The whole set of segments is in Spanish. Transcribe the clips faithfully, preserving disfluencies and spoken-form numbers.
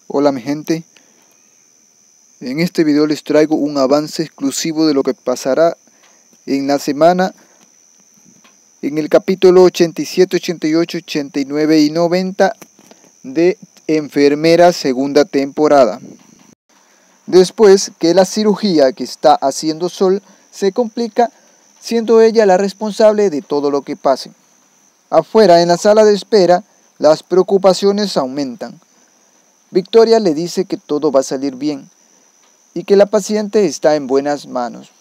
Hola mi gente, en este video les traigo un avance exclusivo de lo que pasará en la semana en el capítulo ochenta y siete, ochenta y ocho, ochenta y nueve y noventa de Enfermera segunda temporada. Después que la cirugía que está haciendo Sol se complica, siendo ella la responsable de todo lo que pase. Afuera en la sala de espera, las preocupaciones aumentan. Victoria le dice que todo va a salir bien y que la paciente está en buenas manos.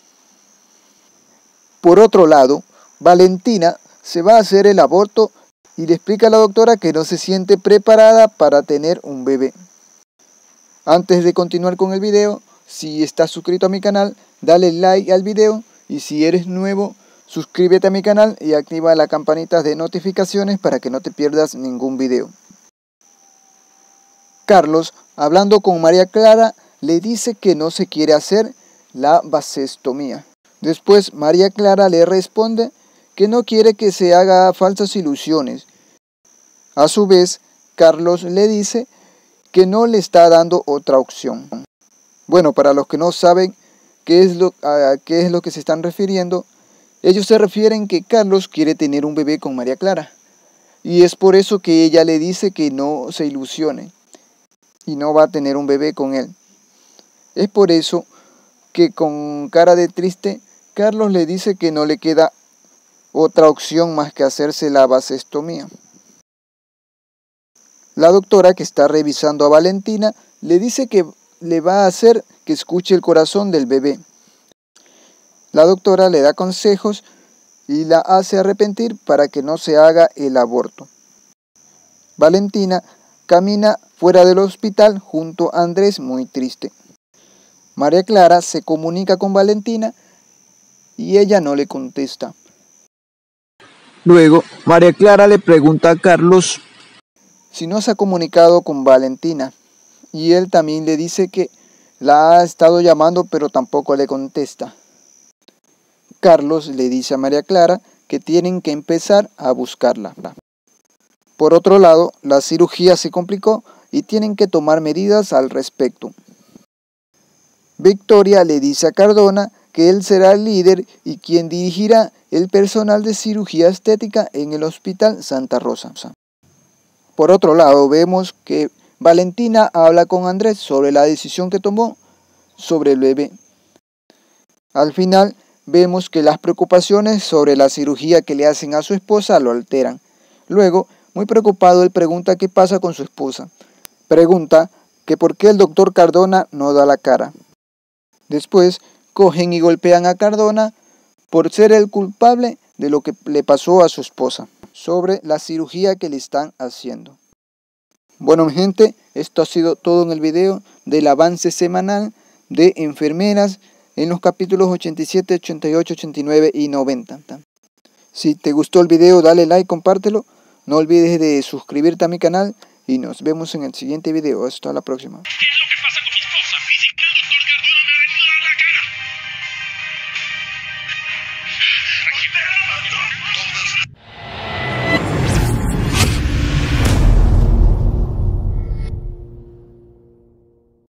Por otro lado, Valentina se va a hacer el aborto y le explica a la doctora que no se siente preparada para tener un bebé. Antes de continuar con el video, si estás suscrito a mi canal, dale like al video y si eres nuevo, suscríbete a mi canal y activa la campanita de notificaciones para que no te pierdas ningún video. Carlos, hablando con María Clara, le dice que no se quiere hacer la vasectomía. Después María Clara le responde que no quiere que se haga falsas ilusiones. A su vez, Carlos le dice que no le está dando otra opción. Bueno, para los que no saben qué es lo, a qué es lo que se están refiriendo, ellos se refieren que Carlos quiere tener un bebé con María Clara. Y es por eso que ella le dice que no se ilusione y no va a tener un bebé con él. Es por eso que con cara de triste, Carlos le dice que no le queda otra opción más que hacerse la vasectomía. La doctora, que está revisando a Valentina, le dice que le va a hacer que escuche el corazón del bebé. La doctora le da consejos y la hace arrepentir para que no se haga el aborto. Valentina camina fuera del hospital junto a Andrés muy triste. María Clara se comunica con Valentina y ella no le contesta. Luego, María Clara le pregunta a Carlos si no se ha comunicado con Valentina y él también le dice que la ha estado llamando pero tampoco le contesta. Carlos le dice a María Clara que tienen que empezar a buscarla. Por otro lado, la cirugía se complicó y tienen que tomar medidas al respecto. Victoria le dice a Cardona que él será el líder y quien dirigirá el personal de cirugía estética en el Hospital Santa Rosa. Por otro lado, vemos que Valentina habla con Andrés sobre la decisión que tomó sobre el bebé. Al final, vemos que las preocupaciones sobre la cirugía que le hacen a su esposa lo alteran. Luego, muy preocupado, él pregunta qué pasa con su esposa. Pregunta que por qué el doctor Cardona no da la cara. Después, cogen y golpean a Cardona por ser el culpable de lo que le pasó a su esposa, sobre la cirugía que le están haciendo. Bueno mi gente, esto ha sido todo en el video del avance semanal de Enfermeras en los capítulos ochenta y siete, ochenta y ocho, ochenta y nueve y noventa. Si te gustó el video, dale like, compártelo. No olvides de suscribirte a mi canal y nos vemos en el siguiente video. Hasta la próxima.